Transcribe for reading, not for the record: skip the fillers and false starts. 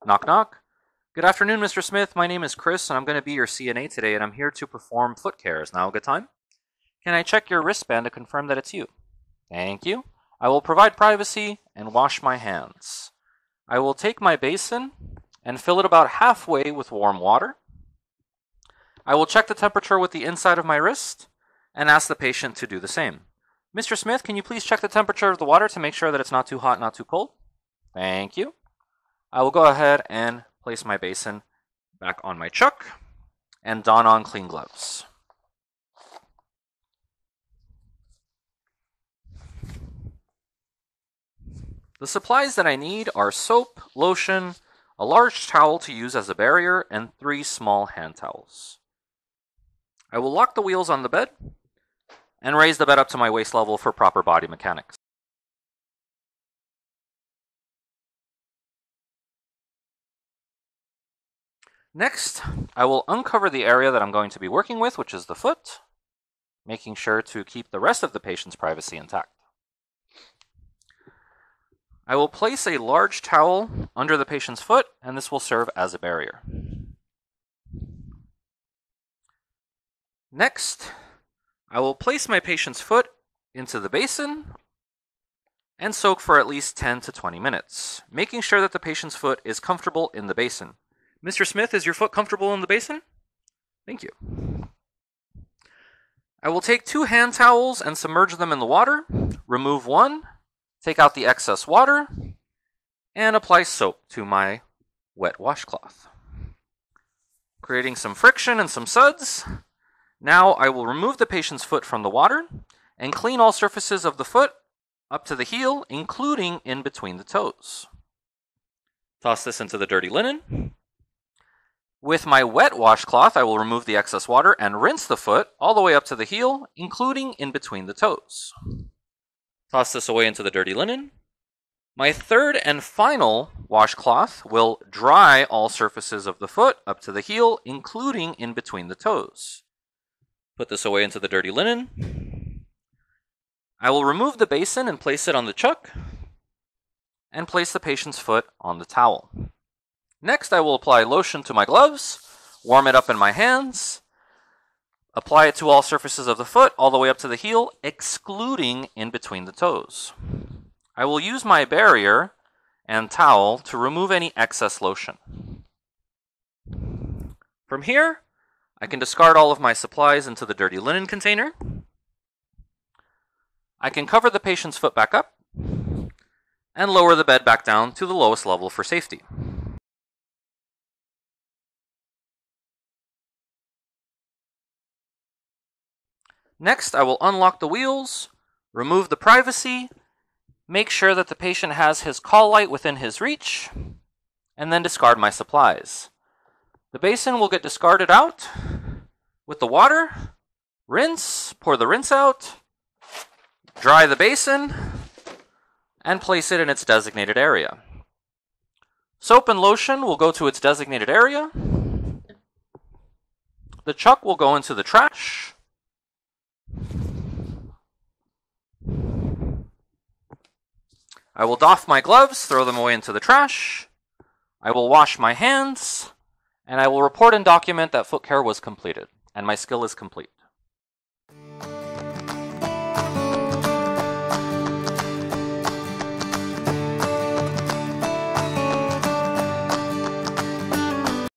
Knock, knock. Good afternoon, Mr. Smith. My name is Chris, and I'm going to be your CNA today, and I'm here to perform foot care. Is now a good time? Can I check your wristband to confirm that it's you? Thank you. I will provide privacy and wash my hands. I will take my basin and fill it about halfway with warm water. I will check the temperature with the inside of my wrist and ask the patient to do the same. Mr. Smith, can you please check the temperature of the water to make sure that it's not too hot, not too cold? Thank you. I will go ahead and place my basin back on my chuck and don on clean gloves. The supplies that I need are soap, lotion, a large towel to use as a barrier, and 3 small hand towels. I will lock the wheels on the bed and raise the bed up to my waist level for proper body mechanics. Next, I will uncover the area that I'm going to be working with, which is the foot, making sure to keep the rest of the patient's privacy intact. I will place a large towel under the patient's foot, and this will serve as a barrier. Next, I will place my patient's foot into the basin and soak for at least 10 to 20 minutes, making sure that the patient's foot is comfortable in the basin. Mr. Smith, is your foot comfortable in the basin? Thank you. I will take 2 hand towels and submerge them in the water, remove one, take out the excess water, and apply soap to my wet washcloth, creating some friction and some suds. Now I will remove the patient's foot from the water and clean all surfaces of the foot up to the heel, including in between the toes. Toss this into the dirty linen. With my wet washcloth, I will remove the excess water and rinse the foot all the way up to the heel, including in between the toes. Toss this away into the dirty linen. My third and final washcloth will dry all surfaces of the foot up to the heel, including in between the toes. Put this away into the dirty linen. I will remove the basin and place it on the chuck, and place the patient's foot on the towel. Next, I will apply lotion to my gloves, warm it up in my hands, apply it to all surfaces of the foot, all the way up to the heel, excluding in between the toes. I will use my barrier and towel to remove any excess lotion. From here, I can discard all of my supplies into the dirty linen container. I can cover the patient's foot back up and lower the bed back down to the lowest level for safety. Next, I will unlock the wheels, remove the privacy, make sure that the patient has his call light within his reach, and then discard my supplies. The basin will get discarded out with the water, rinse, pour the rinse out, dry the basin, and place it in its designated area. Soap and lotion will go to its designated area. The chuck will go into the trash. I will doff my gloves, throw them away into the trash. I will wash my hands, and I will report and document that foot care was completed, and my skill is complete.